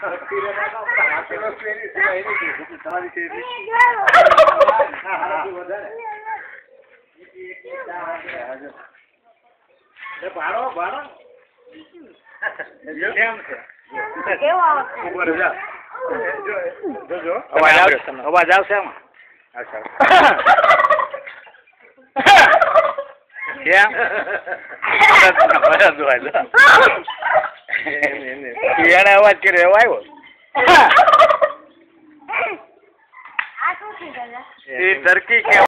અવાજ આવશે આમાં. અચ્છા એને અવાજ કર્યો એવો આવ્યો. એ ટર્કી કે